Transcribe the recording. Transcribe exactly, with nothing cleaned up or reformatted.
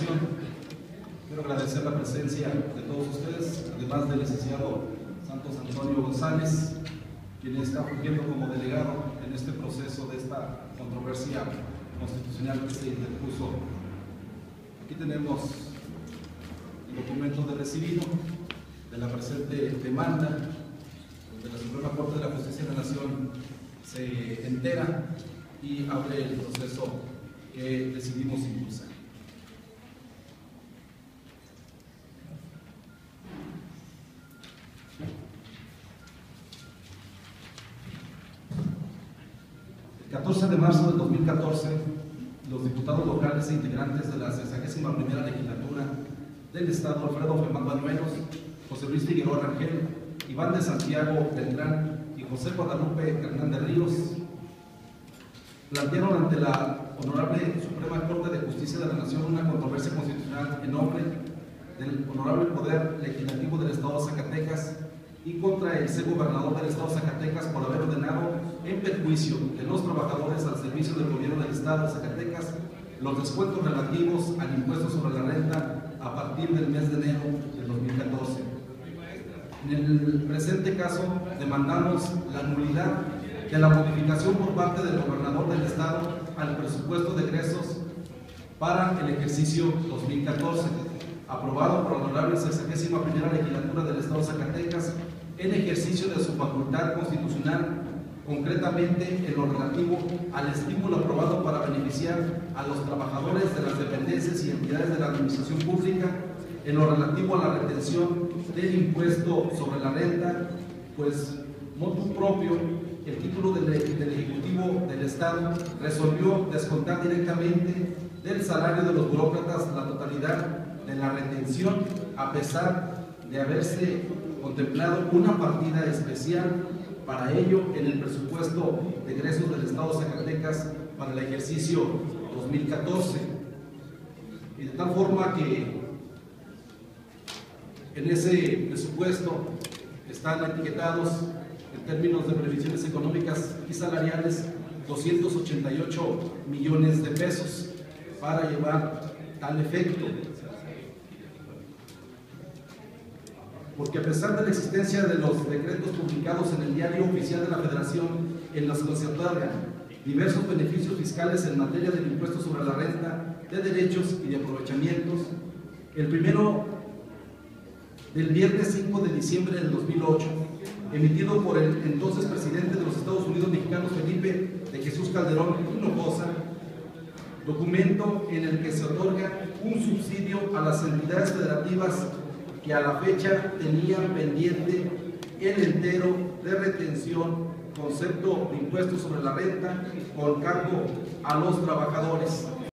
Nación. Quiero agradecer la presencia de todos ustedes, además del licenciado Santos Antonio González, quien está fungiendo como delegado en este proceso de esta controversia constitucional que se interpuso. Aquí tenemos el documento de recibido de la presente demanda, donde la Suprema Corte de la Justicia de la Nación se entera y abre el proceso que decidimos impulsar. El catorce de marzo del dos mil catorce, los diputados locales e integrantes de la sexagésima primera legislatura del Estado, Alfredo Fermán Bañuelos, José Luis Figueroa Rangel, Iván de Santiago Beltrán y José Guadalupe Hernández Ríos, plantearon ante la Honorable Suprema Corte de Justicia de la Nación una controversia constitucional en nombre del Honorable Poder Legislativo del Estado de Zacatecas y contra el exgobernador del Estado de Zacatecas por haber ordenado en perjuicio de los trabajadores al servicio del gobierno del Estado de Zacatecas los descuentos relativos al impuesto sobre la renta a partir del mes de enero del dos mil catorce. En el presente caso, demandamos la nulidad de la modificación por parte del gobernador del Estado al presupuesto de egresos para el ejercicio dos mil catorce, aprobado por la Honorable sexagésima primera legislatura del Estado de Zacatecas en ejercicio de su facultad constitucional, concretamente en lo relativo al estímulo aprobado para beneficiar a los trabajadores de las dependencias y entidades de la administración pública, en lo relativo a la retención del impuesto sobre la renta, pues motu propio, el título del, del Ejecutivo del Estado resolvió descontar directamente del salario de los burócratas la totalidad de la retención, a pesar de haberse contemplado una partida especial para ello en el presupuesto de egresos del Estado de Zacatecas para el ejercicio dos mil catorce. Y de tal forma que en ese presupuesto están etiquetados en términos de previsiones económicas y salariales doscientos ochenta y ocho millones de pesos para llevar tal efecto. Porque a pesar de la existencia de los decretos publicados en el Diario Oficial de la Federación, en los que se otorgan diversos beneficios fiscales en materia del impuesto sobre la renta, de derechos y de aprovechamientos, el primero del viernes cinco de diciembre del dos mil ocho, emitido por el entonces presidente de los Estados Unidos mexicanos, Felipe de Jesús Calderón Hinojosa, documento en el que se otorga un subsidio a las entidades federativas que a la fecha tenían pendiente el entero de retención, concepto de impuestos sobre la renta con cargo a los trabajadores.